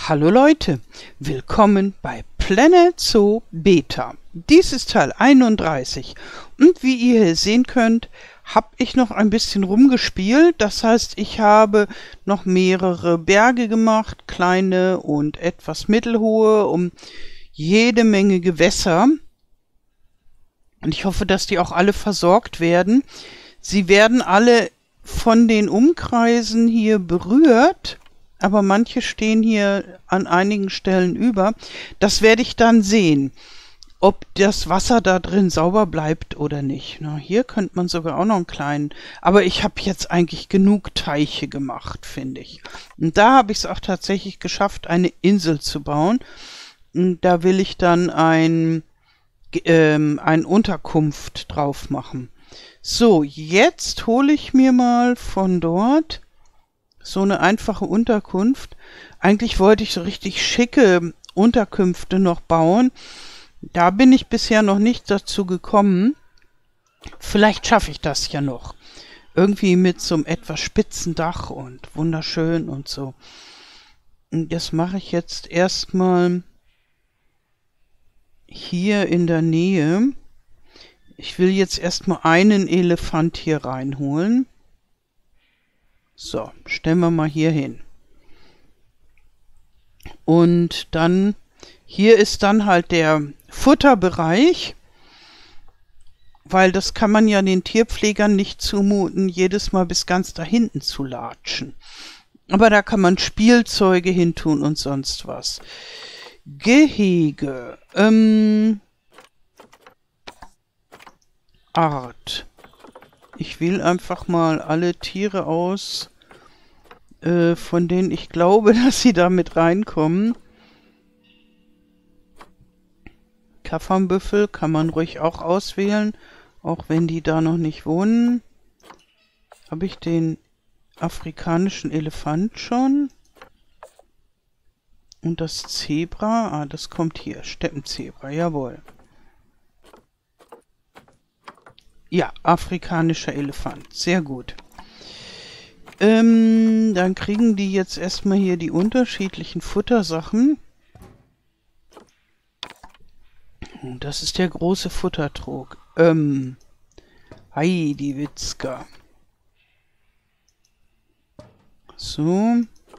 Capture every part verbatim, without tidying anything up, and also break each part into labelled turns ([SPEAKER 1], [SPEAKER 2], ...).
[SPEAKER 1] Hallo Leute, willkommen bei Planet Zoo Beta. Dies ist Teil einunddreißig und wie ihr hier sehen könnt, habe ich noch ein bisschen rumgespielt. Das heißt, ich habe noch mehrere Berge gemacht, kleine und etwas mittelhohe, um jede Menge Gewässer. Und ich hoffe, dass die auch alle versorgt werden. Sie werden alle von den Umkreisen hier berührt. Aber manche stehen hier an einigen Stellen über. Das werde ich dann sehen, ob das Wasser da drin sauber bleibt oder nicht. Na, hier könnte man sogar auch noch einen kleinen. Aber ich habe jetzt eigentlich genug Teiche gemacht, finde ich. Und da habe ich es auch tatsächlich geschafft, eine Insel zu bauen. Und da will ich dann ein, ähm, ein Unterkunft drauf machen. So, jetzt hole ich mir mal von dort so eine einfache Unterkunft. Eigentlich wollte ich so richtig schicke Unterkünfte noch bauen. Da bin ich bisher noch nicht dazu gekommen. Vielleicht schaffe ich das ja noch. Irgendwie mit so einem etwas spitzen Dach und wunderschön und so. Und das mache ich jetzt erstmal hier in der Nähe. Ich will jetzt erstmal einen Elefant hier reinholen. So, stellen wir mal hier hin. Und dann, hier ist dann halt der Futterbereich, weil das kann man ja den Tierpflegern nicht zumuten, jedes Mal bis ganz da hinten zu latschen. Aber da kann man Spielzeuge hintun und sonst was. Gehege. Ähm, Art. Ich wähle einfach mal alle Tiere aus, äh, von denen ich glaube, dass sie da mit reinkommen. Kaffernbüffel kann man ruhig auch auswählen, auch wenn die da noch nicht wohnen. Habe ich den afrikanischen Elefant schon? Und das Zebra? Ah, das kommt hier. Steppenzebra, jawohl. Ja, afrikanischer Elefant. Sehr gut. Ähm, dann kriegen die jetzt erstmal hier die unterschiedlichen Futtersachen. Das ist der große Futtertrog. Ähm, Heidi Witzka. So.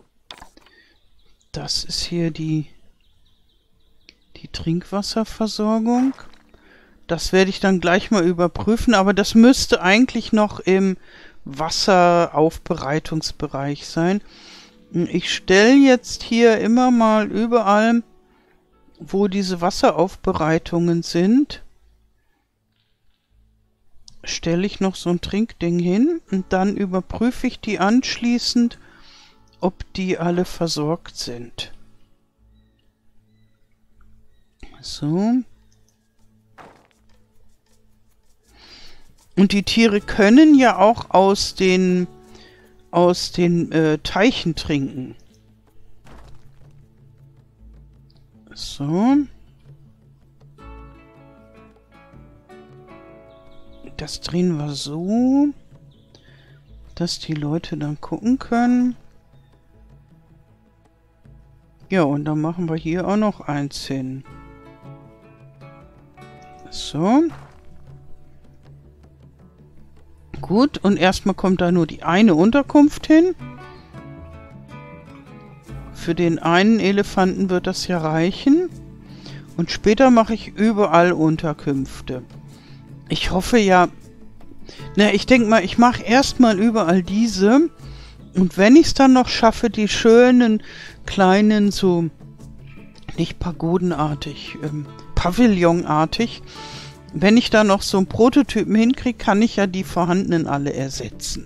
[SPEAKER 1] Das ist hier die, die Trinkwasserversorgung. Das werde ich dann gleich mal überprüfen, aber das müsste eigentlich noch im Wasseraufbereitungsbereich sein. Ich stelle jetzt hier immer mal überall, wo diese Wasseraufbereitungen sind, stelle ich noch so ein Trinkding hin und dann überprüfe ich die anschließend, ob die alle versorgt sind. So. Und die Tiere können ja auch aus den, aus den äh, Teichen trinken. So. Das drehen wir so, dass die Leute dann gucken können. Ja, und dann machen wir hier auch noch eins hin. So. Gut, und erstmal kommt da nur die eine Unterkunft hin. Für den einen Elefanten wird das ja reichen. Und später mache ich überall Unterkünfte. Ich hoffe ja... Na, ich denke mal, ich mache erstmal überall diese. Und wenn ich es dann noch schaffe, die schönen, kleinen, so... Nicht pagodenartig, ähm, pavillonartig... Wenn ich da noch so einen Prototypen hinkriege, kann ich ja die vorhandenen alle ersetzen.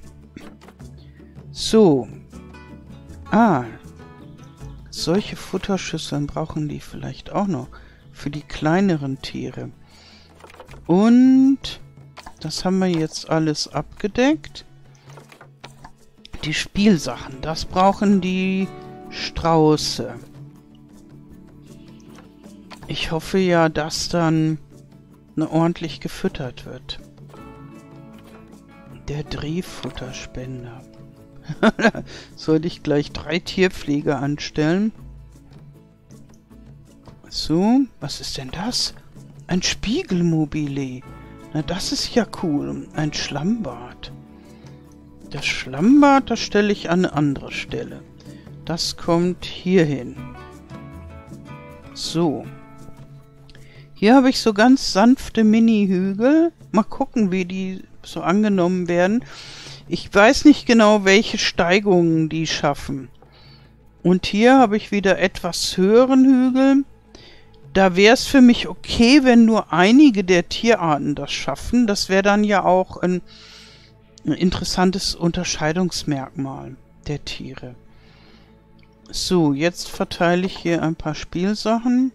[SPEAKER 1] So. Ah. Solche Futterschüsseln brauchen die vielleicht auch noch. Für die kleineren Tiere. Und das haben wir jetzt alles abgedeckt. Die Spielsachen. Das brauchen die Strauße. Ich hoffe ja, dass dann ordentlich gefüttert wird. Der Drehfutterspender. Sollte ich gleich drei Tierpfleger anstellen? So, was ist denn das? Ein Spiegelmobile. Na, das ist ja cool. Ein Schlammbad. Das Schlammbad, das stelle ich an eine andere Stelle. Das kommt hier hin. So. Hier habe ich so ganz sanfte Mini-Hügel. Mal gucken, wie die so angenommen werden. Ich weiß nicht genau, welche Steigungen die schaffen. Und hier habe ich wieder etwas höheren Hügel. Da wäre es für mich okay, wenn nur einige der Tierarten das schaffen. Das wäre dann ja auch ein, ein interessantes Unterscheidungsmerkmal der Tiere. So, jetzt verteile ich hier ein paar Spielsachen.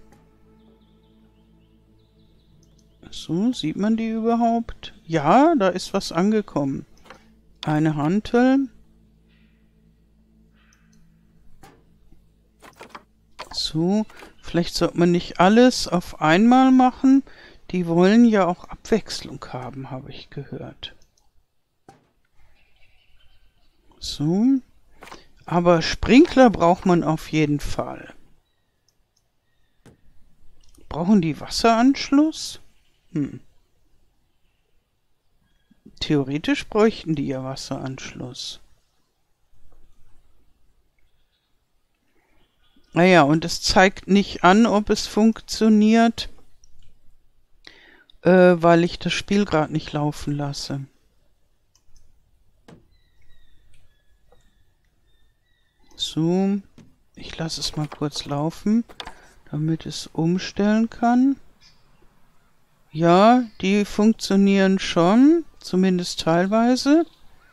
[SPEAKER 1] So, sieht man die überhaupt? Ja, da ist was angekommen. Eine Hantel. So, vielleicht sollte man nicht alles auf einmal machen. Die wollen ja auch Abwechslung haben, habe ich gehört. So. Aber Sprinkler braucht man auf jeden Fall. Brauchen die Wasseranschluss? Hm. Theoretisch bräuchten die ja Wasseranschluss. Naja, und es zeigt nicht an, ob es funktioniert, äh, weil ich das Spiel gerade nicht laufen lasse. So, ich lasse es mal kurz laufen, damit es umstellen kann. Ja, die funktionieren schon, zumindest teilweise.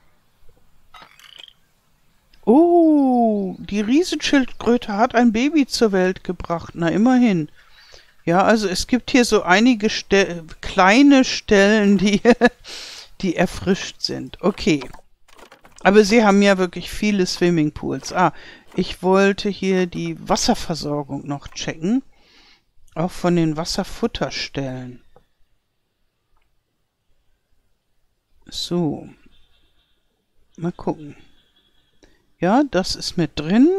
[SPEAKER 1] Oh, die Riesenschildkröte hat ein Baby zur Welt gebracht. Na, immerhin. Ja, also es gibt hier so einige Ste- kleine Stellen, die, die erfrischt sind. Okay. Aber sie haben ja wirklich viele Swimmingpools. Ah, ich wollte hier die Wasserversorgung noch checken. Auch von den Wasserfutterstellen. So. Mal gucken. Ja, das ist mit drin.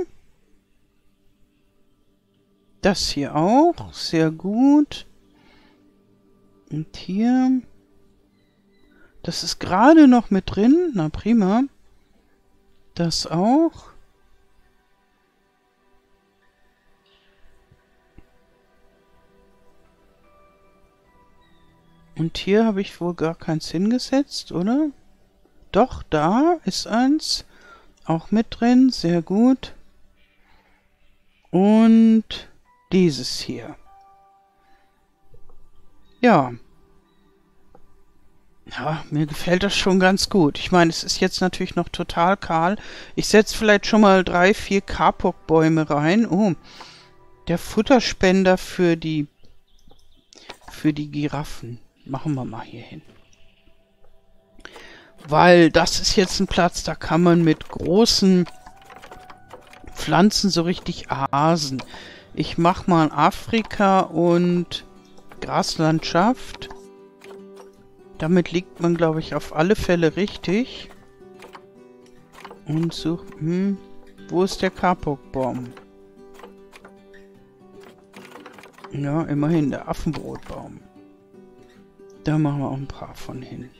[SPEAKER 1] Das hier auch. Sehr gut. Und hier. Das ist gerade noch mit drin. Na prima. Das auch. Und hier habe ich wohl gar keins hingesetzt, oder? Doch, da ist eins. Auch mit drin, sehr gut. Und dieses hier. Ja. Ja, mir gefällt das schon ganz gut. Ich meine, es ist jetzt natürlich noch total kahl. Ich setze vielleicht schon mal drei, vier Kapok-Bäume rein. Oh, der Futterspender für die, für die Giraffen. Machen wir mal hier hin. Weil das ist jetzt ein Platz, da kann man mit großen Pflanzen so richtig asen. Ich mache mal Afrika und Graslandschaft. Damit liegt man, glaube ich, auf alle Fälle richtig. Und such... Hm, wo ist der Kapokbaum? Ja, immerhin der Affenbrotbaum. Da machen wir auch ein paar von hin.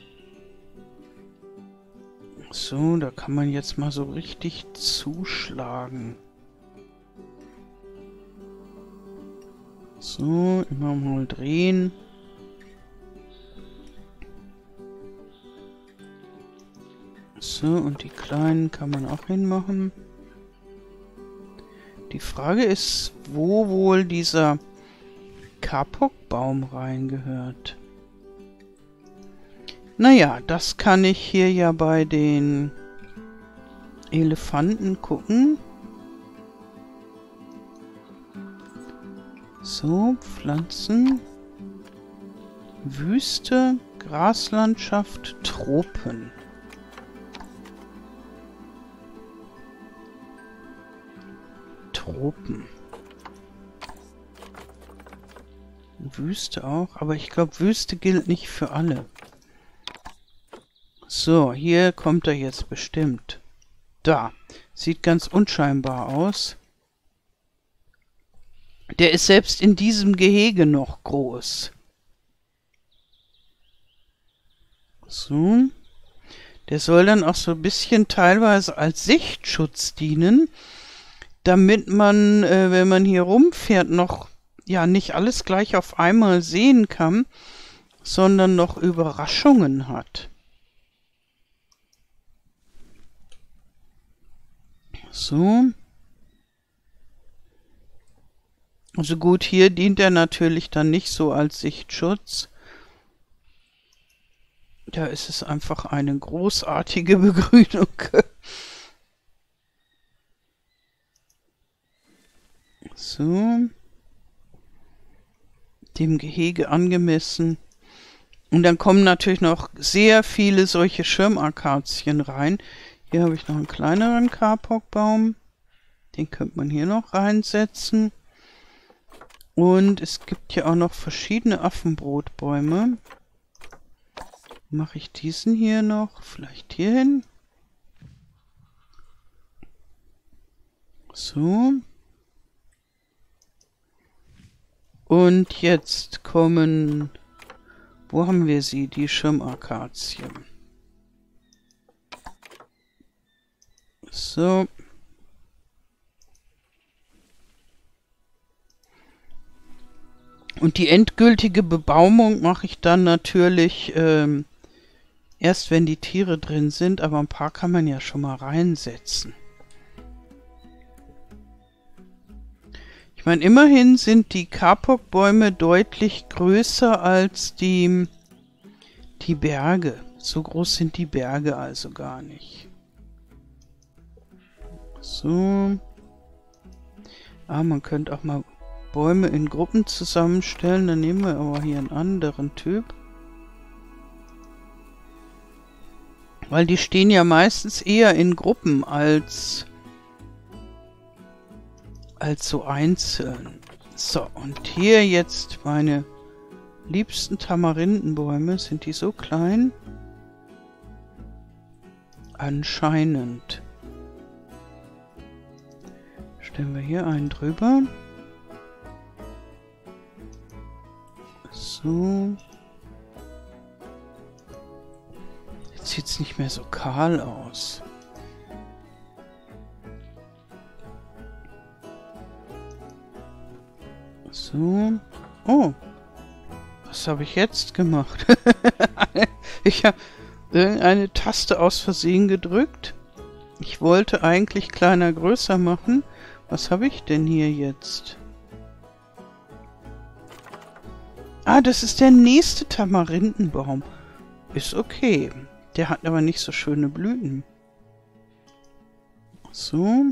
[SPEAKER 1] So, da kann man jetzt mal so richtig zuschlagen. So, immer mal drehen. So, und die kleinen kann man auch hinmachen. Die Frage ist, wo wohl dieser Kapokbaum reingehört. Naja, das kann ich hier ja bei den Elefanten gucken. So, Pflanzen. Wüste, Graslandschaft, Tropen. Tropen. Wüste auch, aber ich glaube, Wüste gilt nicht für alle. So, hier kommt er jetzt bestimmt. Da. Sieht ganz unscheinbar aus. Der ist selbst in diesem Gehege noch groß. So. Der soll dann auch so ein bisschen teilweise als Sichtschutz dienen, damit man, äh, wenn man hier rumfährt, noch ja nicht alles gleich auf einmal sehen kann, sondern noch Überraschungen hat. So. Also gut, hier dient er natürlich dann nicht so als Sichtschutz. Da ist es einfach eine großartige Begrünung. So. Dem Gehege angemessen. Und dann kommen natürlich noch sehr viele solche Schirmakazien rein. Hier habe ich noch einen kleineren Kapokbaum. Den könnte man hier noch reinsetzen. Und es gibt hier auch noch verschiedene Affenbrotbäume. Mache ich diesen hier noch, vielleicht hier hin. So. Und jetzt kommen, wo haben wir sie, die Schirmakazien. So. Und die endgültige Bebaumung mache ich dann natürlich ähm, erst, wenn die Tiere drin sind, aber ein paar kann man ja schon mal reinsetzen. Ich meine, immerhin sind die Kapokbäume deutlich größer als die, die Berge. So groß sind die Berge also gar nicht. So. Ah, man könnte auch mal Bäume in Gruppen zusammenstellen. Dann nehmen wir aber hier einen anderen Typ. Weil die stehen ja meistens eher in Gruppen als, als so einzeln. So, und hier jetzt meine liebsten Tamarindenbäume. Sind die so klein? Anscheinend. Stellen wir hier einen drüber. So. Jetzt sieht es nicht mehr so kahl aus. So. Oh. Was habe ich jetzt gemacht? Ich habe irgendeine Taste aus Versehen gedrückt. Ich wollte eigentlich kleiner, größer machen. Was habe ich denn hier jetzt? Ah, das ist der nächste Tamarindenbaum. Ist okay. Der hat aber nicht so schöne Blüten. So.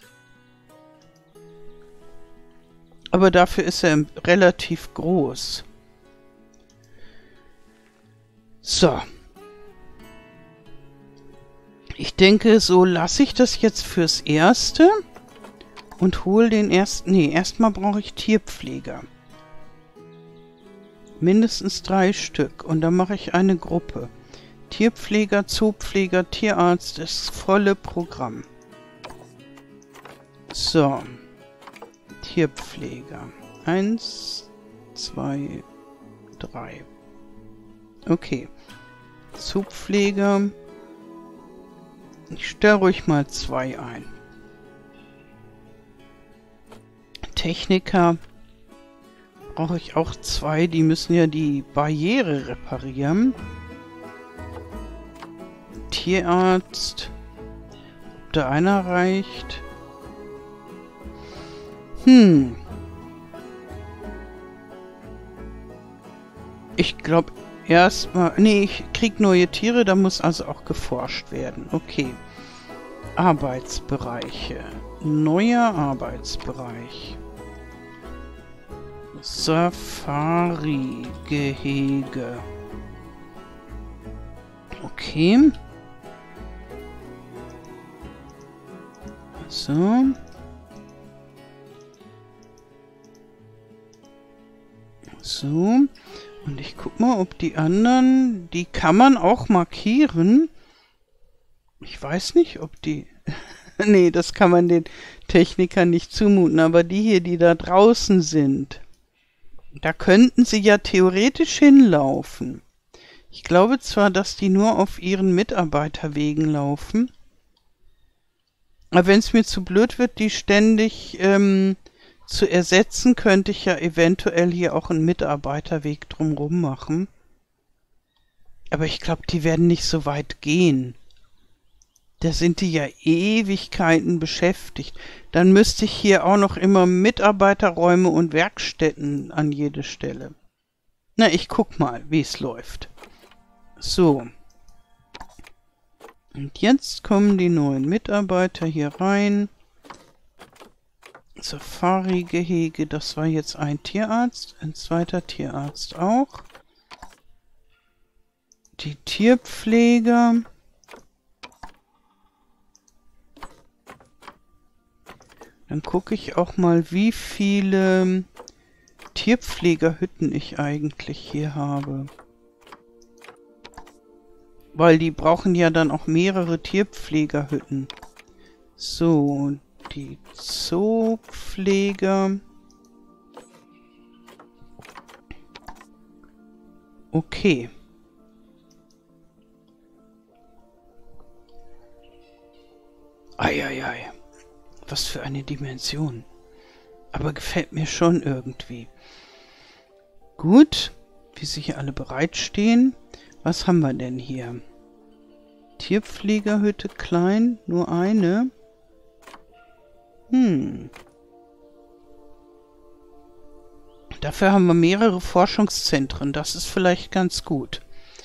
[SPEAKER 1] Aber dafür ist er relativ groß. So. Ich denke, so lasse ich das jetzt fürs Erste. Und hole den ersten... Nee, erstmal brauche ich Tierpfleger. Mindestens drei Stück. Und dann mache ich eine Gruppe. Tierpfleger, Zoopfleger, Tierarzt, das volle Programm. So. Tierpfleger. Eins, zwei, drei. Okay. Zoopfleger. Ich stelle ruhig mal zwei ein. Techniker. Brauche ich auch zwei. Die müssen ja die Barriere reparieren. Tierarzt. Ob da einer reicht? Hm. Ich glaube erstmal... Nee, ich krieg neue Tiere. Da muss also auch geforscht werden. Okay. Arbeitsbereiche. Neuer Arbeitsbereich. Safari-Gehege. Okay. So. So. Und ich guck mal, ob die anderen... Die kann man auch markieren. Ich weiß nicht, ob die... Nee, das kann man den Technikern nicht zumuten. Aber die hier, die da draußen sind, da könnten sie ja theoretisch hinlaufen. Ich glaube zwar, dass die nur auf ihren Mitarbeiterwegen laufen. Aber wenn es mir zu blöd wird, die ständig ähm, zu ersetzen, könnte ich ja eventuell hier auch einen Mitarbeiterweg drumrum machen. Aber ich glaube, die werden nicht so weit gehen. Da sind die ja Ewigkeiten beschäftigt. Dann müsste ich hier auch noch immer Mitarbeiterräume und Werkstätten an jede Stelle. Na, ich guck mal, wie es läuft. So. Und jetzt kommen die neuen Mitarbeiter hier rein. Safari-Gehege, das war jetzt ein Tierarzt, ein zweiter Tierarzt auch. Die Tierpfleger. Dann gucke ich auch mal, wie viele Tierpflegerhütten ich eigentlich hier habe. Weil die brauchen ja dann auch mehrere Tierpflegerhütten. So, die Zoopfleger. Okay. Eieiei. Was für eine Dimension. Aber gefällt mir schon irgendwie. Gut, wie sie hier alle bereitstehen. Was haben wir denn hier? Tierpflegerhütte klein, nur eine. Hm. Dafür haben wir mehrere Forschungszentren. Das ist vielleicht ganz gut.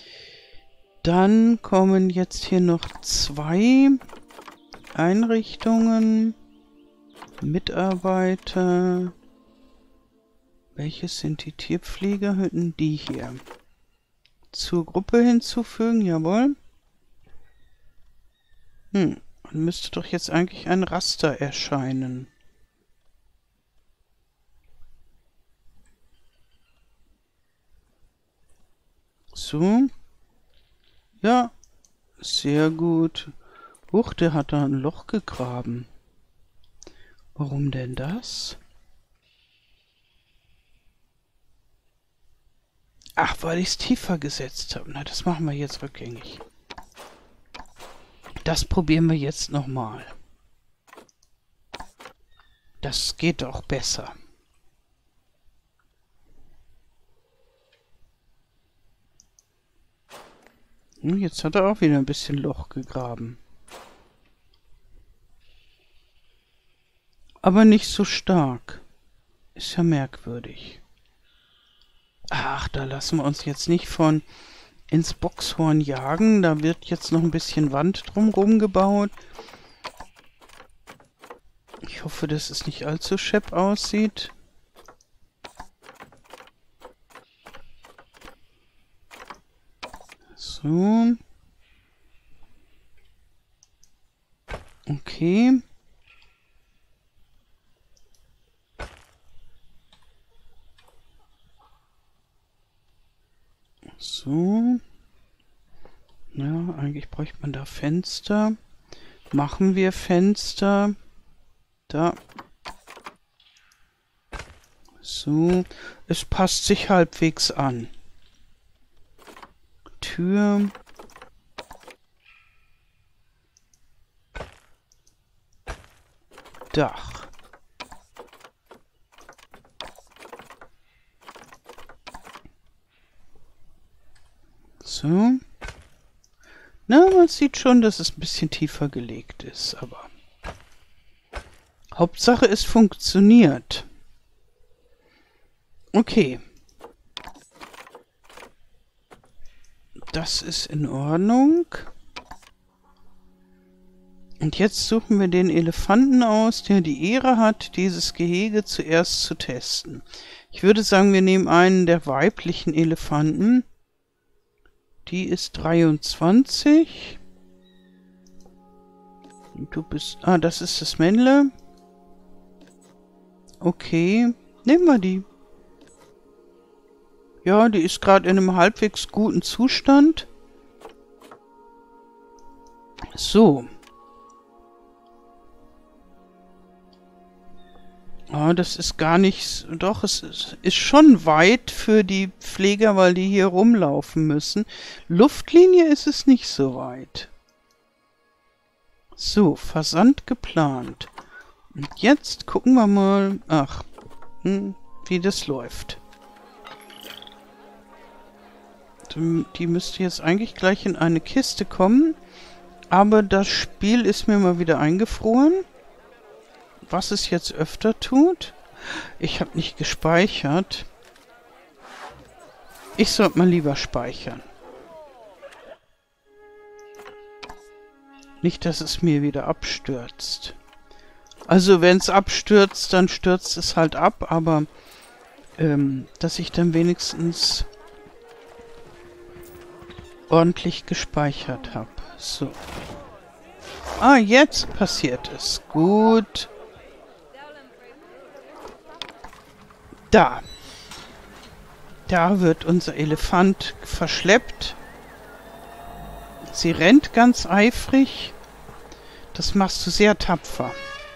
[SPEAKER 1] Dann kommen jetzt hier noch zwei Einrichtungen. Mitarbeiter. Welches sind die Tierpflegerhütten? Die hier. Zur Gruppe hinzufügen, jawohl. Hm, dann müsste doch jetzt eigentlich ein Raster erscheinen. So. Ja, sehr gut. Huch, der hat da ein Loch gegraben. Warum denn das? Ach, weil ich es tiefer gesetzt habe. Na, das machen wir jetzt rückgängig. Das probieren wir jetzt nochmal. Das geht auch besser. Hm, jetzt hat er auch wieder ein bisschen Loch gegraben. Aber nicht so stark. Ist ja merkwürdig. Ach, da lassen wir uns jetzt nicht von ins Boxhorn jagen. Da wird jetzt noch ein bisschen Wand drumherum gebaut. Ich hoffe, dass es nicht allzu schepp aussieht. So. Okay. So. Ja, eigentlich bräuchte man da Fenster. Machen wir Fenster. Da. So. Es passt sich halbwegs an. Tür. Dach. So. Na, man sieht schon, dass es ein bisschen tiefer gelegt ist, aber Hauptsache es funktioniert. Okay. Das ist in Ordnung. Und jetzt suchen wir den Elefanten aus, der die Ehre hat, dieses Gehege zuerst zu testen. Ich würde sagen, wir nehmen einen der weiblichen Elefanten. Die ist dreiundzwanzig. Und du bist... Ah, das ist das Männle. Okay, nehmen wir die. Ja, die ist gerade in einem halbwegs guten Zustand. So. Ja, das ist gar nicht... Doch, es ist, ist schon weit für die Pfleger, weil die hier rumlaufen müssen. Luftlinie ist es nicht so weit. So, Versand geplant. Und jetzt gucken wir mal... Ach, hm, wie das läuft. Die müsste jetzt eigentlich gleich in eine Kiste kommen. Aber das Spiel ist mir mal wieder eingefroren. Was es jetzt öfter tut. Ich habe nicht gespeichert. Ich sollte mal lieber speichern. Nicht, dass es mir wieder abstürzt. Also wenn es abstürzt, dann stürzt es halt ab. Aber ähm, dass ich dann wenigstens ordentlich gespeichert habe. So. Ah, jetzt passiert es. Gut. Da. Da wird unser Elefant verschleppt. Sie rennt ganz eifrig. Das machst du sehr tapfer.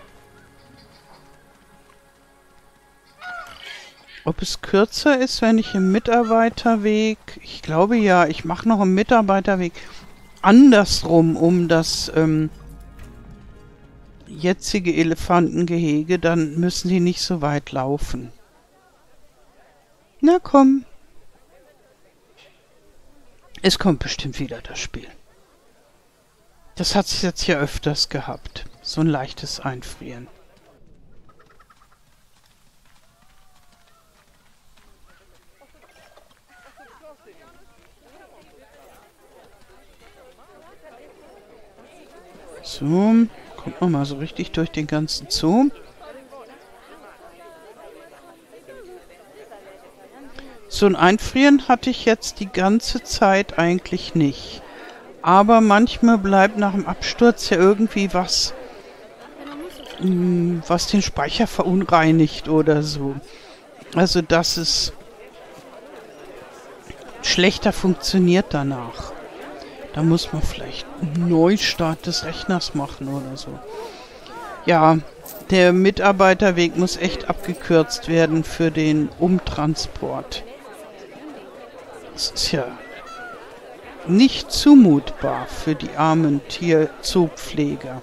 [SPEAKER 1] Ob es kürzer ist, wenn ich im Mitarbeiterweg... Ich glaube ja, ich mache noch im Mitarbeiterweg andersrum um das ähm, jetzige Elefantengehege. Dann müssen die nicht so weit laufen. Na komm. Es kommt bestimmt wieder das Spiel. Das hat es jetzt ja öfters gehabt. So ein leichtes Einfrieren. So, kommt man mal so richtig durch den ganzen Zoo. So ein Einfrieren hatte ich jetzt die ganze Zeit eigentlich nicht. Aber manchmal bleibt nach dem Absturz ja irgendwie was, mh, was den Speicher verunreinigt oder so. Also, dass es schlechter funktioniert danach. Da muss man vielleicht einen Neustart des Rechners machen oder so. Ja, der Mitarbeiterweg muss echt abgekürzt werden für den Umtransport. Das ist ja nicht zumutbar für die armen Tierzoopfleger.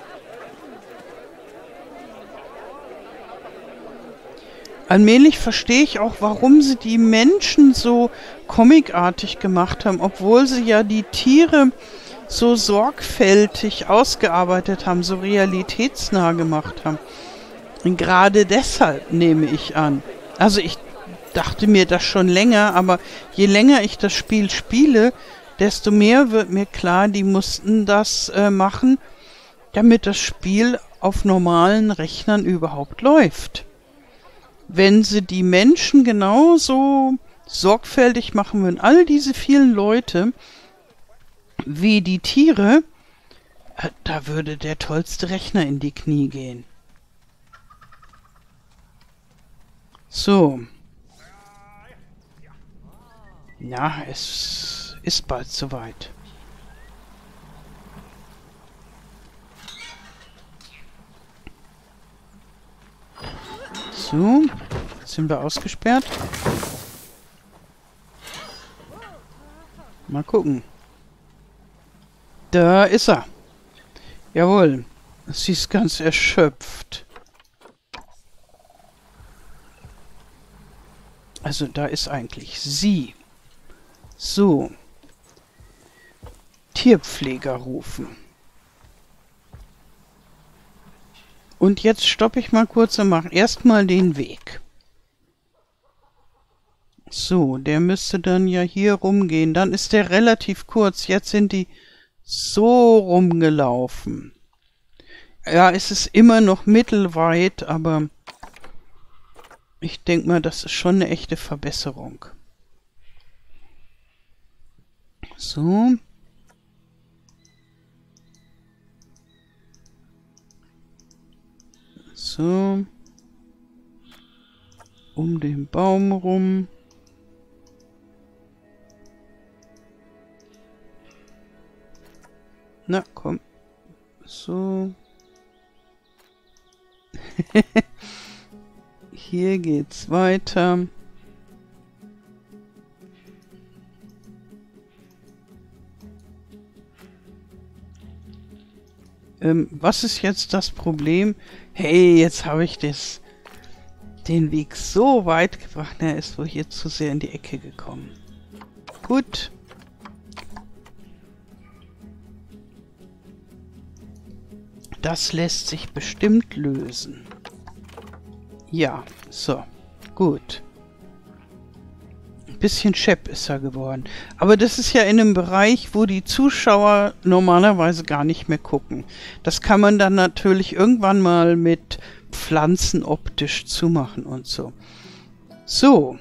[SPEAKER 1] Allmählich verstehe ich auch, warum sie die Menschen so comicartig gemacht haben, obwohl sie ja die Tiere so sorgfältig ausgearbeitet haben, so realitätsnah gemacht haben. Und gerade deshalb nehme ich an. Also ich dachte mir das schon länger, aber je länger ich das Spiel spiele, desto mehr wird mir klar, die mussten das äh, machen, damit das Spiel auf normalen Rechnern überhaupt läuft. Wenn sie die Menschen genauso sorgfältig machen würden, all diese vielen Leute, wie die Tiere, äh, da würde der tollste Rechner in die Knie gehen. So. Ja, es ist bald soweit. So, sind wir ausgesperrt. Mal gucken. Da ist er. Jawohl. Sie ist ganz erschöpft. Also da ist eigentlich sie. So. Tierpfleger rufen. Und jetzt stoppe ich mal kurz und mache erstmal den Weg. So, der müsste dann ja hier rumgehen. Dann ist der relativ kurz. Jetzt sind die so rumgelaufen. Ja, es ist immer noch mittelweit, aber ich denke mal, das ist schon eine echte Verbesserung. So. So. Um den Baum rum. Na, komm. So. Hier geht's weiter. Ähm, was ist jetzt das Problem? Hey, jetzt habe ich das, den Weg so weit gebracht. Er ist wohl hier zu sehr in die Ecke gekommen. Gut. Das lässt sich bestimmt lösen. Ja, so. Gut. Ein bisschen schepp ist er geworden. Aber das ist ja in einem Bereich, wo die Zuschauer normalerweise gar nicht mehr gucken. Das kann man dann natürlich irgendwann mal mit Pflanzen optisch zumachen und so. So.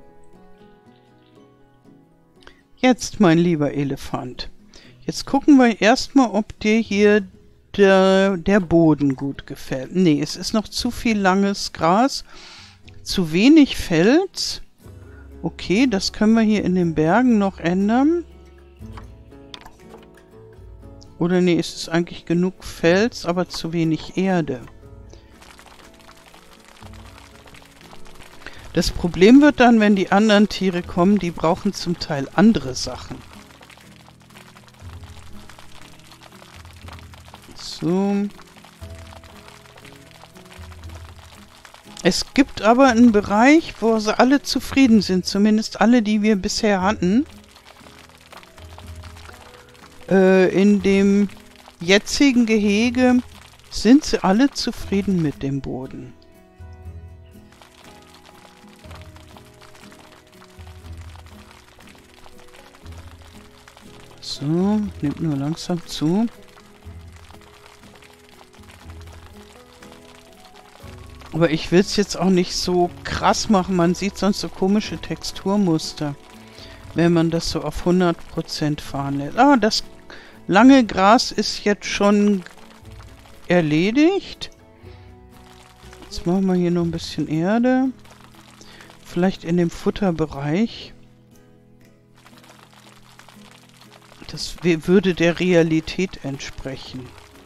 [SPEAKER 1] Jetzt, mein lieber Elefant. Jetzt gucken wir erstmal, ob dir hier der, der Boden gut gefällt. Nee, es ist noch zu viel langes Gras. Zu wenig Fels. Okay, das können wir hier in den Bergen noch ändern. Oder nee, es ist eigentlich genug Fels, aber zu wenig Erde. Das Problem wird dann, wenn die anderen Tiere kommen, die brauchen zum Teil andere Sachen. So. Es gibt aber einen Bereich, wo sie alle zufrieden sind. Zumindest alle, die wir bisher hatten. Äh, in dem jetzigen Gehege sind sie alle zufrieden mit dem Boden. So, nimmt nur langsam zu. Aber ich will es jetzt auch nicht so krass machen. Man sieht sonst so komische Texturmuster, wenn man das so auf hundert Prozent fahren lässt. Ah, das lange Gras ist jetzt schon erledigt. Jetzt machen wir hier noch ein bisschen Erde. Vielleicht in dem Futterbereich. Das würde der Realität entsprechen.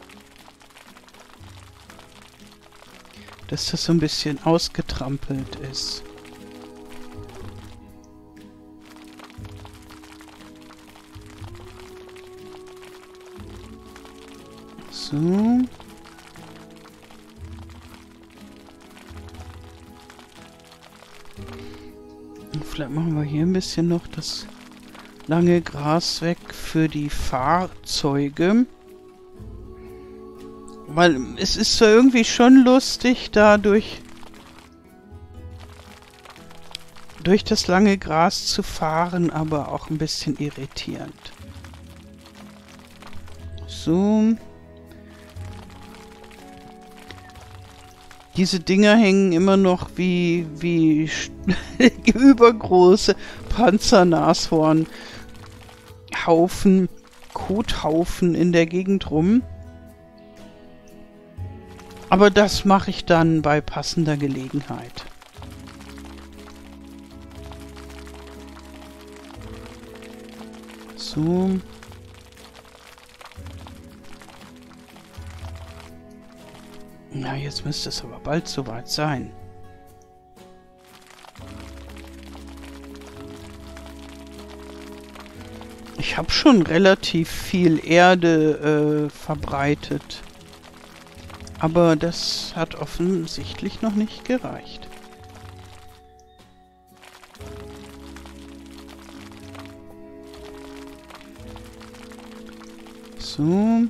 [SPEAKER 1] Dass das so ein bisschen ausgetrampelt ist. So. Und vielleicht machen wir hier ein bisschen noch das lange Gras weg für die Fahrzeuge. Weil es ist zwar irgendwie schon lustig, da durch, durch das lange Gras zu fahren, aber auch ein bisschen irritierend. So. Diese Dinger hängen immer noch wie, wie übergroße Panzernashornhaufen, Kothaufen in der Gegend rum. Aber das mache ich dann bei passender Gelegenheit. So. Na, jetzt müsste es aber bald soweit sein. Ich habe schon relativ viel Erde äh, verbreitet. Aber das hat offensichtlich noch nicht gereicht. So.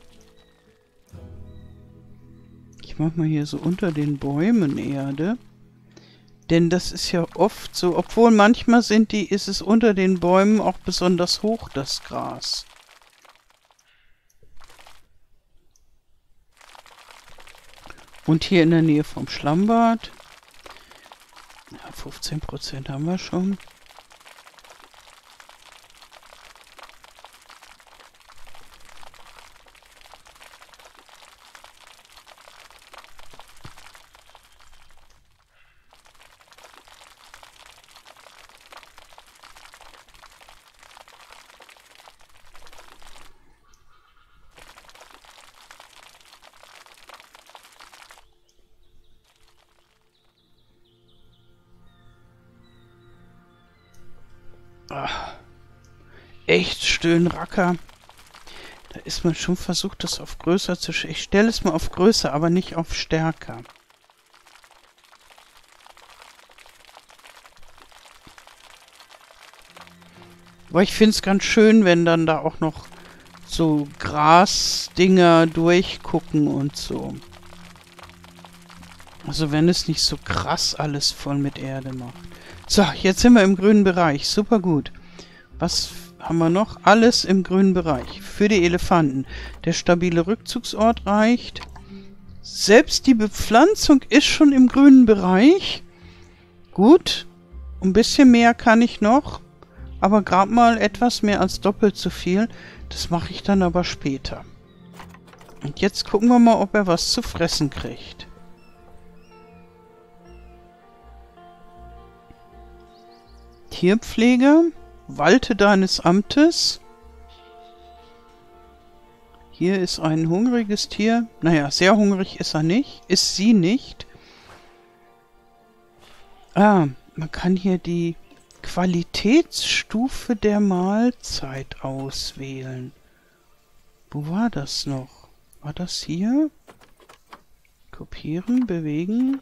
[SPEAKER 1] Ich mache mal hier so unter den Bäumen Erde. Denn das ist ja oft so, obwohl manchmal sind die, ist es unter den Bäumen auch besonders hoch, das Gras. Und hier in der Nähe vom Schlammbad. Ja, fünfzehn Prozent haben wir schon. Ach, echt Stöhnracker. Da ist man schon versucht, das auf größer zu stellen. Ich stelle es mal auf größer, aber nicht auf stärker. Aber ich finde es ganz schön, wenn dann da auch noch so Grasdinger durchgucken und so. Also wenn es nicht so krass alles voll mit Erde macht. So, jetzt sind wir im grünen Bereich. Super gut. Was haben wir noch? Alles im grünen Bereich. Für die Elefanten. Der stabile Rückzugsort reicht. Selbst die Bepflanzung ist schon im grünen Bereich. Gut. Ein bisschen mehr kann ich noch. Aber gerade mal etwas mehr als doppelt so viel. Das mache ich dann aber später. Und jetzt gucken wir mal, ob er was zu fressen kriegt. Tierpfleger, walte deines Amtes. Hier ist ein hungriges Tier. Naja, sehr hungrig ist er nicht. Ist sie nicht. Ah, man kann hier die Qualitätsstufe der Mahlzeit auswählen. Wo war das noch? War das hier? Kopieren, bewegen.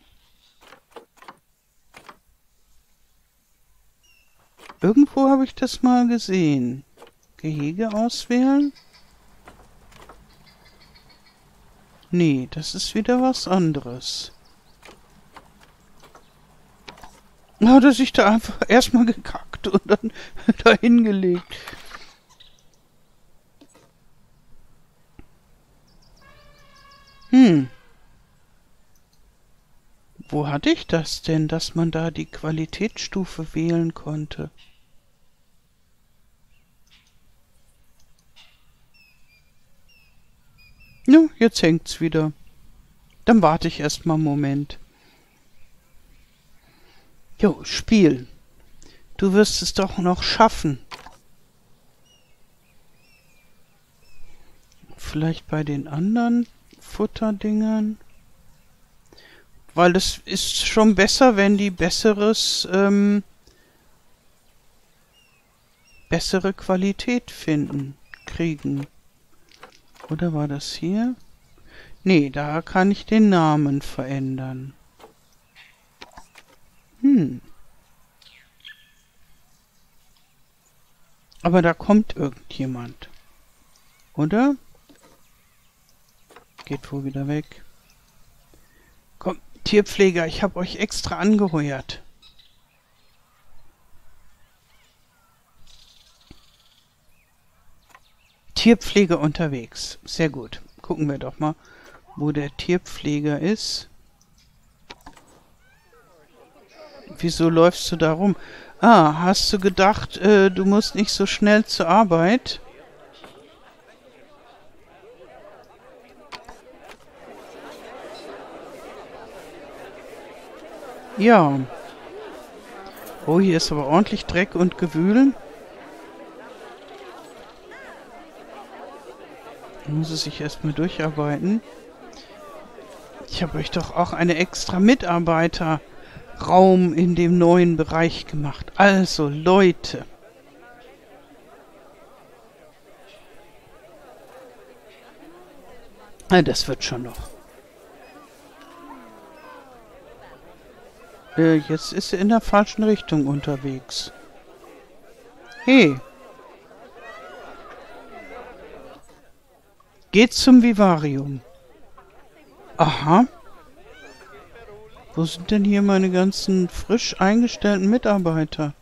[SPEAKER 1] Irgendwo habe ich das mal gesehen. Gehege auswählen? Nee, das ist wieder was anderes. Na, hat er sich da einfach erstmal gekackt und dann dahin gelegt. Hm. Wo hatte ich das denn, dass man da die Qualitätsstufe wählen konnte? Ja, jetzt hängt's wieder. Dann warte ich erstmal einen Moment. Jo, Spiel. Du wirst es doch noch schaffen. Vielleicht bei den anderen Futterdingern. Weil das ist schon besser, wenn die besseres, ähm, bessere Qualität finden, kriegen. Oder war das hier? Nee, da kann ich den Namen verändern. Hm. Aber da kommt irgendjemand. Oder? Geht wohl wieder weg. Komm, Tierpfleger, ich habe euch extra angeheuert. Tierpfleger unterwegs. Sehr gut. Gucken wir doch mal, wo der Tierpfleger ist. Wieso läufst du da rum? Ah, hast du gedacht, äh, du musst nicht so schnell zur Arbeit? Ja. Oh, hier ist aber ordentlich Dreck und Gewühl. Da muss es sich erstmal durcharbeiten. Ich habe euch doch auch eine extra Mitarbeiterraum in dem neuen Bereich gemacht. Also, Leute. Ah, das wird schon noch. Äh, jetzt ist er in der falschen Richtung unterwegs. Hey. Geht zum Vivarium. Aha. Wo sind denn hier meine ganzen frisch eingestellten Mitarbeiter?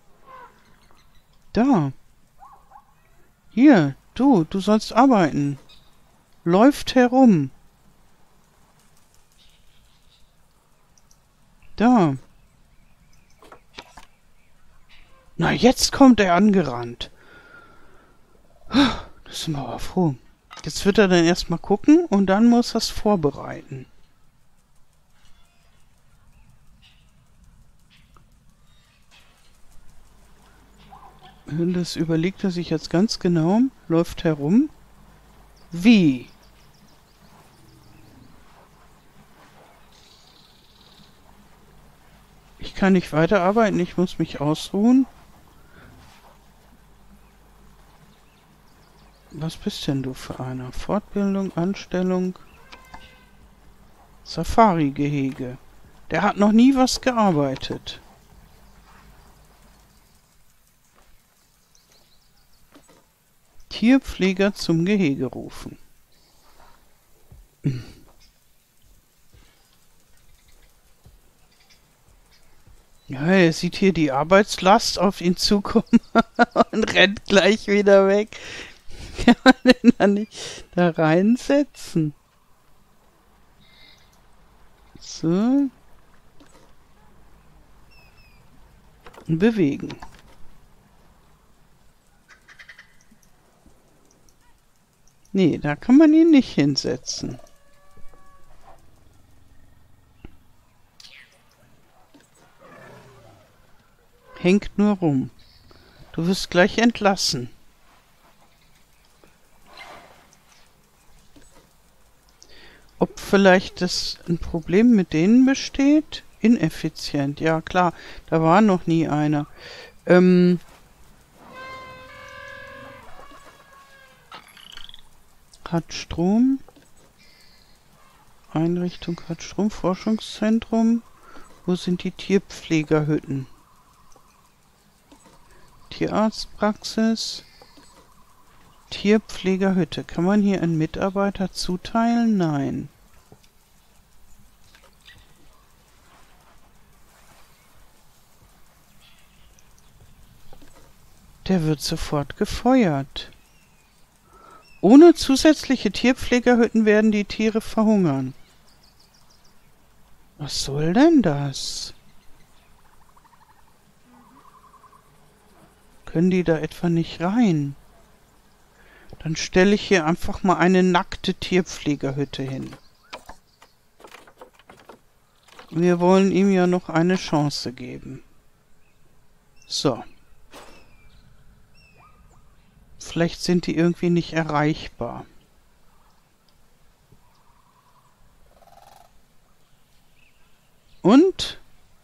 [SPEAKER 1] Da. Hier, du, du sollst arbeiten. Läuft herum. Da. Na, jetzt kommt er angerannt. Das sind wir aber froh. Jetzt wird er dann erstmal gucken und dann muss er es vorbereiten. Das überlegt er sich jetzt ganz genau. Läuft herum. Wie? Ich kann nicht weiterarbeiten, ich muss mich ausruhen. Was bist denn du für einer? Fortbildung, Anstellung, Safari-Gehege. Der hat noch nie was gearbeitet. Tierpfleger zum Gehege rufen. Ja, er sieht hier die Arbeitslast auf ihn zukommen und rennt gleich wieder weg. Kann man den da nicht da reinsetzen? So. Und bewegen. Nee, da kann man ihn nicht hinsetzen. Hängt nur rum. Du wirst gleich entlassen. Ob vielleicht das ein Problem mit denen besteht? Ineffizient, ja klar, da war noch nie einer. Ähm... Hat Strom. Einrichtung hat Strom. Forschungszentrum. Wo sind die Tierpflegerhütten? Tierarztpraxis. Tierpflegerhütte. Kann man hier einen Mitarbeiter zuteilen? Nein. Der wird sofort gefeuert. Ohne zusätzliche Tierpflegerhütten werden die Tiere verhungern. Was soll denn das? Können die da etwa nicht rein? Dann stelle ich hier einfach mal eine nackte Tierpflegerhütte hin. Wir wollen ihm ja noch eine Chance geben. So. Vielleicht sind die irgendwie nicht erreichbar. Und?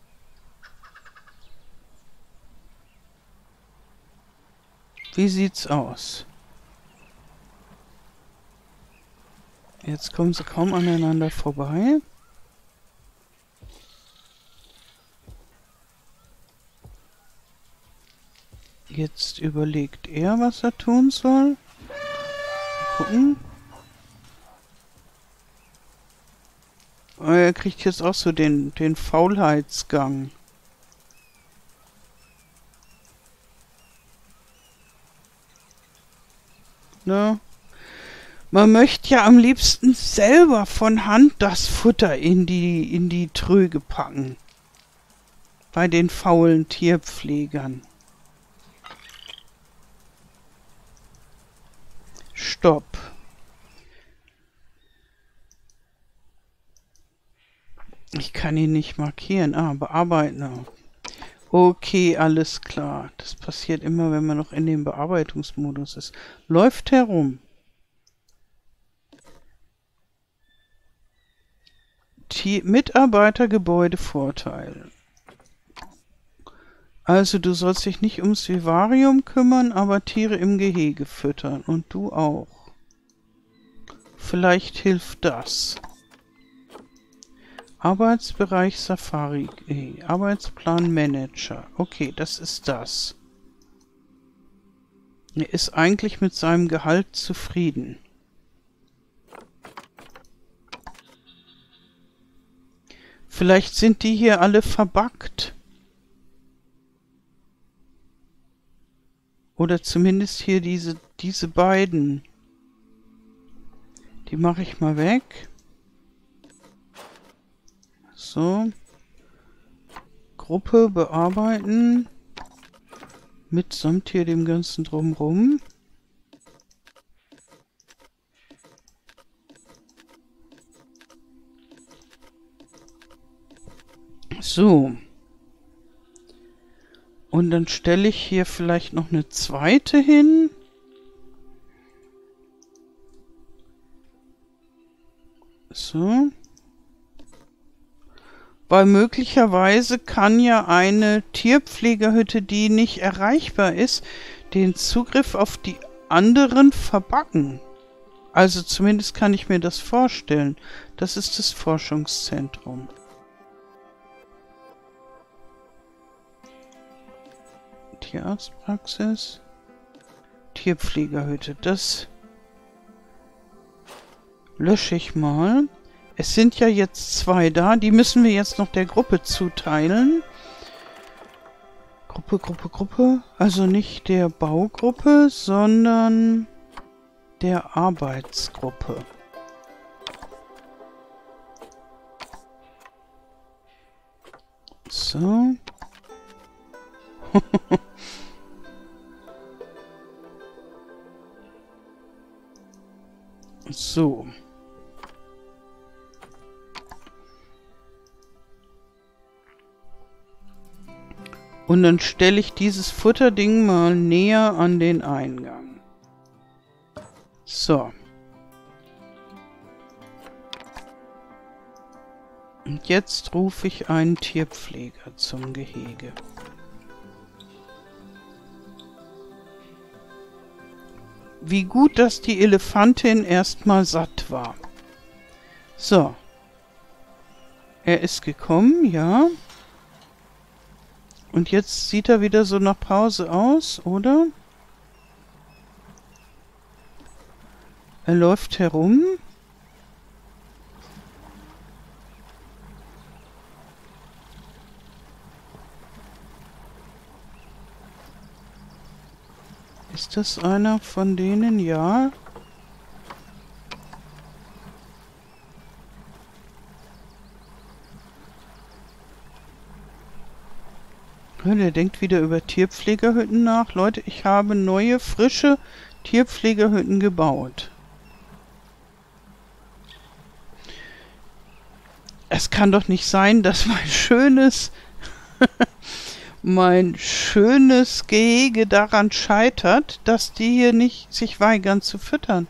[SPEAKER 1] Wie sieht's aus? Jetzt kommen sie kaum aneinander vorbei. Jetzt überlegt er, was er tun soll. Mal gucken. Oh, er kriegt jetzt auch so den, den Faulheitsgang. Ne? Man möchte ja am liebsten selber von Hand das Futter in die, in die Tröge packen. Bei den faulen Tierpflegern. Stopp. Ich kann ihn nicht markieren. Ah, bearbeiten. Okay, alles klar. Das passiert immer, wenn man noch in dem Bearbeitungsmodus ist. Läuft herum. Mitarbeitergebäudevorteil. Also du sollst dich nicht ums Vivarium kümmern, aber Tiere im Gehege füttern. Und du auch. Vielleicht hilft das. Arbeitsbereich Safari. Hey, Arbeitsplan Manager. Okay, das ist das. Er ist eigentlich mit seinem Gehalt zufrieden. Vielleicht sind die hier alle verbuggt. Oder zumindest hier diese, diese beiden. Die mache ich mal weg. So. Gruppe bearbeiten. Mitsamt hier dem ganzen Drumrum. So. Und dann stelle ich hier vielleicht noch eine zweite hin. So. Weil möglicherweise kann ja eine Tierpflegerhütte, die nicht erreichbar ist, den Zugriff auf die anderen verbacken. Also zumindest kann ich mir das vorstellen. Das ist das Forschungszentrum. Tierarztpraxis. Tierpflegerhütte. Das lösche ich mal. Es sind ja jetzt zwei da. Die müssen wir jetzt noch der Gruppe zuteilen. Gruppe, Gruppe, Gruppe. Also nicht der Baugruppe, sondern der Arbeitsgruppe. So. So. Und dann stelle ich dieses Futterding mal näher an den Eingang. So. Und jetzt rufe ich einen Tierpfleger zum Gehege. Wie gut, dass die Elefantin erstmal satt war. So. Er ist gekommen, ja. Und jetzt sieht er wieder so nach Pause aus, oder? Er läuft herum. Ist das einer von denen? Ja. Ja, der denkt wieder über Tierpflegerhütten nach. Leute, ich habe neue, frische Tierpflegerhütten gebaut. Es kann doch nicht sein, dass mein schönes, mein schönes Gehege daran scheitert, dass die hier nicht sich weigern zu füttern.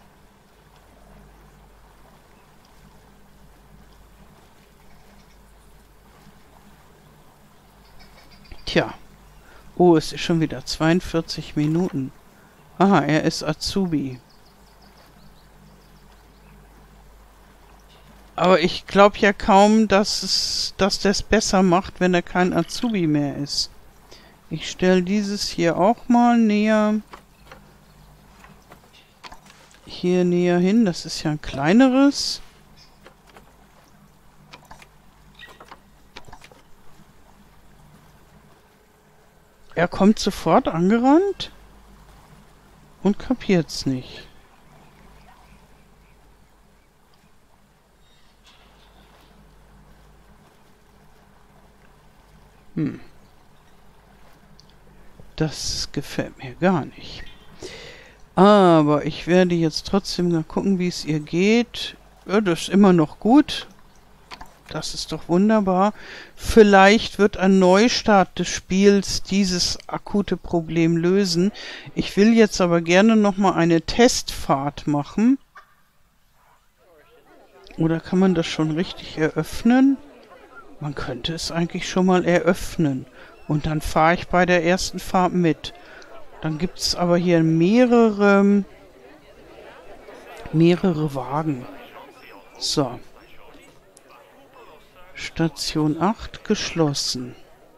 [SPEAKER 1] Tja. Oh, es ist schon wieder zweiundvierzig Minuten. Aha, er ist Azubi. Aber ich glaube ja kaum, dass es, dass der es besser macht, wenn er kein Azubi mehr ist. Ich stelle dieses hier auch mal näher. Hier näher hin. Das ist ja ein kleineres. Er kommt sofort angerannt und kapiert's nicht. Hm. Das gefällt mir gar nicht. Aber ich werde jetzt trotzdem mal gucken, wie es ihr geht. Ja, das ist immer noch gut. Das ist doch wunderbar. Vielleicht wird ein Neustart des Spiels dieses akute Problem lösen. Ich will jetzt aber gerne nochmal eine Testfahrt machen. Oder kann man das schon richtig eröffnen? Man könnte es eigentlich schon mal eröffnen. Und dann fahre ich bei der ersten Fahrt mit. Dann gibt es aber hier mehrere, mehrere Wagen. So. Station acht geschlossen.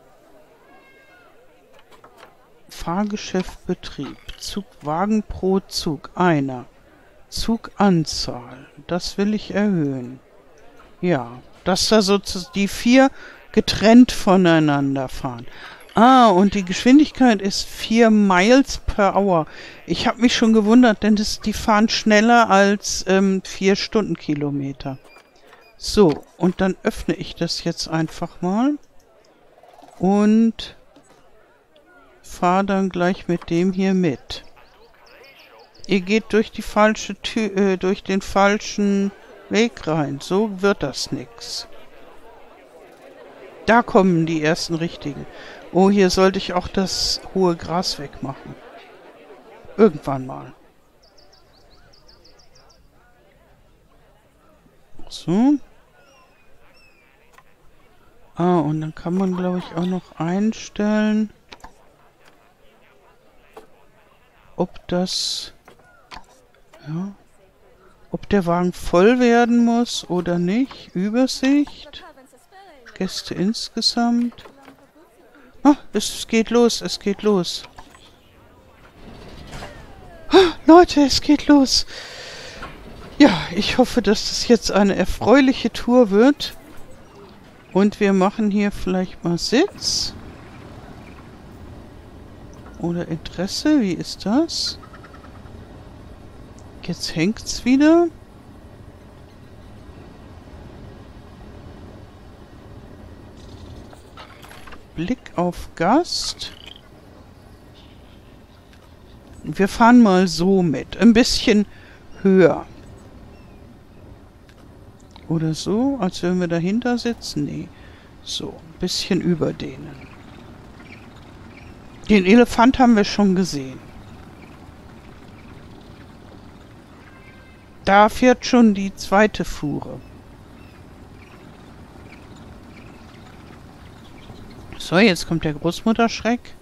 [SPEAKER 1] Fahrgeschäft Betrieb. Zugwagen pro Zug. Einer. Zuganzahl. Das will ich erhöhen. Ja. Dass da sozusagen die vier getrennt voneinander fahren. Ah, und die Geschwindigkeit ist vier Miles per Hour. Ich habe mich schon gewundert, denn das, die fahren schneller als ähm, vier Stundenkilometer. So, und dann öffne ich das jetzt einfach mal und fahre dann gleich mit dem hier mit. Ihr geht durch die falsche Tür, äh, durch den falschen Weg rein. So wird das nix. Da kommen die ersten richtigen. Oh, hier sollte ich auch das hohe Gras wegmachen. Irgendwann mal. So. Ah, und dann kann man, glaube ich, auch noch einstellen, ob das Ja. Ob der Wagen voll werden muss oder nicht. Übersicht. Gäste insgesamt. Ah, es geht los, es geht los. Ah, Leute, es geht los. Ja, ich hoffe, dass das jetzt eine erfreuliche Tour wird. Und wir machen hier vielleicht mal Sitz. Oder Interesse, wie ist das? Jetzt hängt's wieder. Blick auf Gast. Wir fahren mal so mit. Ein bisschen höher. Oder so, als wenn wir dahinter sitzen. Nee. So, ein bisschen über denen. Den Elefant haben wir schon gesehen. Da fährt schon die zweite Fuhre. So, jetzt kommt der Großmutterschreck.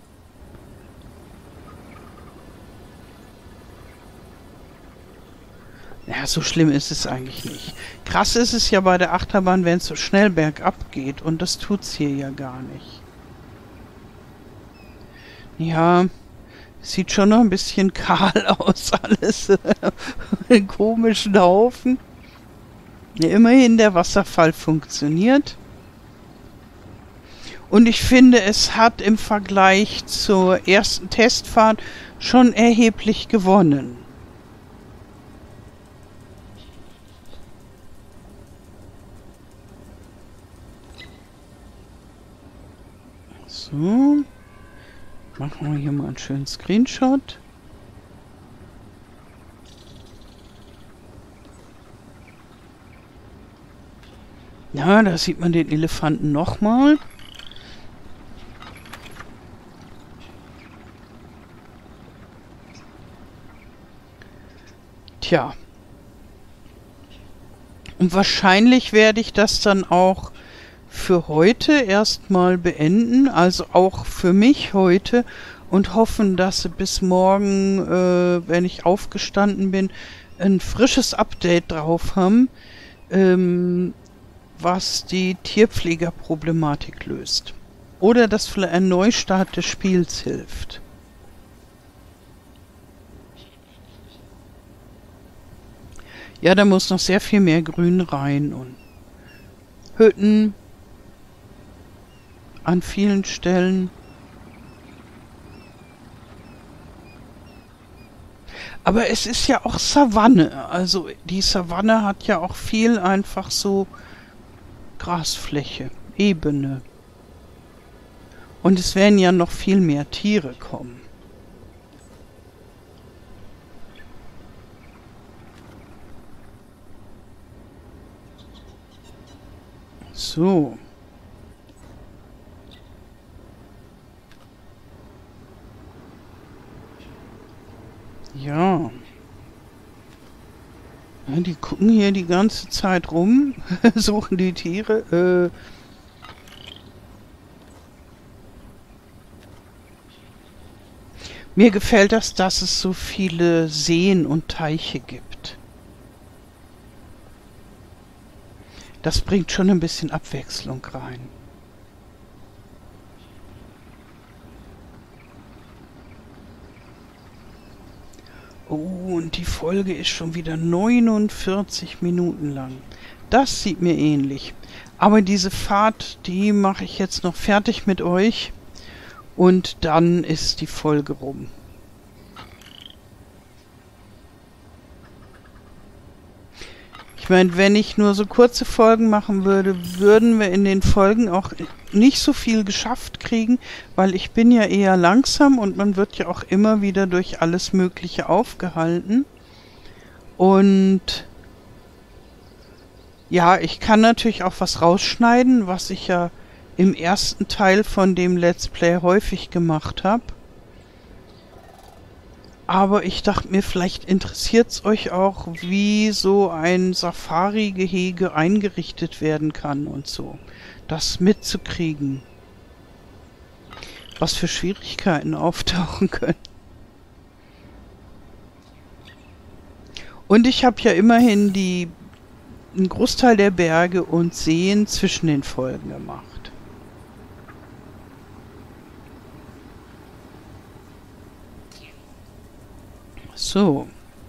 [SPEAKER 1] Ja, so schlimm ist es eigentlich nicht. Krass ist es ja bei der Achterbahn, wenn es so schnell bergab geht. Und das tut's hier ja gar nicht. Ja, sieht schon noch ein bisschen kahl aus alles. Einen komischen Haufen. Ja, immerhin der Wasserfall funktioniert. Und ich finde, es hat im Vergleich zur ersten Testfahrt schon erheblich gewonnen. So. Machen wir hier mal einen schönen Screenshot. Ja, da sieht man den Elefanten nochmal. Tja. Und wahrscheinlich werde ich das dann auch für heute erstmal beenden, also auch für mich heute, und hoffen, dass sie bis morgen, äh, wenn ich aufgestanden bin, ein frisches Update drauf haben, ähm, was die Tierpflegerproblematik löst. Oder dass vielleicht ein Neustart des Spiels hilft. Ja, da muss noch sehr viel mehr Grün rein und Hütten an vielen Stellen. Aber es ist ja auch Savanne. Also die Savanne hat ja auch viel einfach so Grasfläche, Ebene. Und es werden ja noch viel mehr Tiere kommen. So. Ja. Ja, die gucken hier die ganze Zeit rum, suchen die Tiere. Äh Mir gefällt das, dass es so viele Seen und Teiche gibt. Das bringt schon ein bisschen Abwechslung rein. Oh, und die Folge ist schon wieder neunundvierzig Minuten lang. Das sieht mir ähnlich. Aber diese Fahrt, die mache ich jetzt noch fertig mit euch. Und dann ist die Folge rum. Ich meine, wenn ich nur so kurze Folgen machen würde, würden wir in den Folgen auch nicht so viel geschafft kriegen, weil ich bin ja eher langsam und man wird ja auch immer wieder durch alles Mögliche aufgehalten. Und ja, ich kann natürlich auch was rausschneiden, was ich ja im ersten Teil von dem Let's Play häufig gemacht habe. Aber ich dachte mir, vielleicht interessiert es euch auch, wie so ein Safari-Gehege eingerichtet werden kann und so. Das mitzukriegen. Was für Schwierigkeiten auftauchen können. Und ich habe ja immerhin die, einen Großteil der Berge und Seen zwischen den Folgen gemacht. So.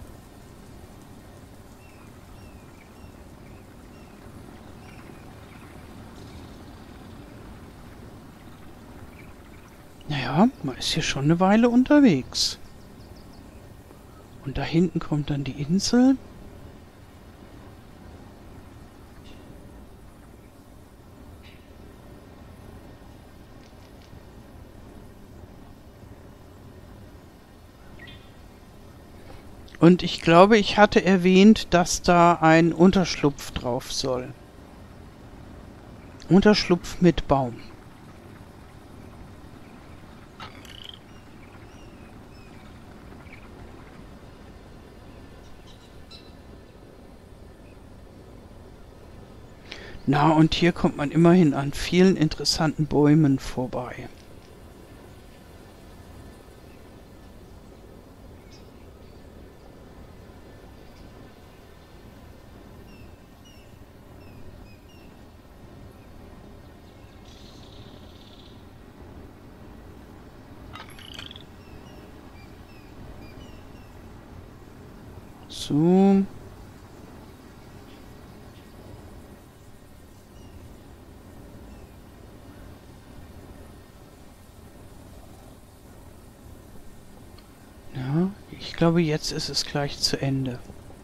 [SPEAKER 1] Naja, man ist hier schon eine Weile unterwegs. Und da hinten kommt dann die Insel. Und ich glaube, ich hatte erwähnt, dass da ein Unterschlupf drauf soll. Unterschlupf mit Baum. Na, und hier kommt man immerhin an vielen interessanten Bäumen vorbei. So. Ja, ich glaube, jetzt ist es gleich zu Ende.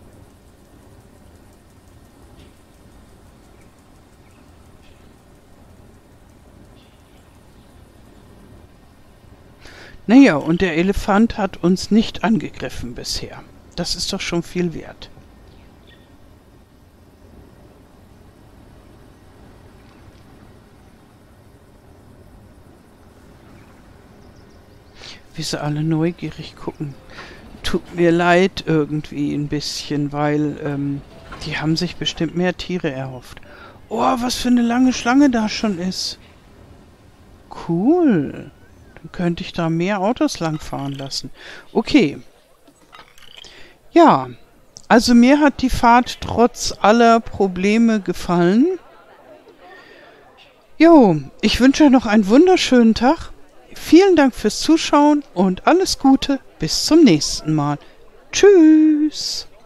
[SPEAKER 1] Naja, und der Elefant hat uns nicht angegriffen bisher. Das ist doch schon viel wert. Wie sie alle neugierig gucken. Tut mir leid irgendwie ein bisschen, weil ähm, die haben sich bestimmt mehr Tiere erhofft. Oh, was für eine lange Schlange da schon ist. Cool. Dann könnte ich da mehr Autos langfahren lassen. Okay. Ja, also mir hat die Fahrt trotz aller Probleme gefallen. Jo, ich wünsche euch noch einen wunderschönen Tag. Vielen Dank fürs Zuschauen und alles Gute. Bis zum nächsten Mal. Tschüss.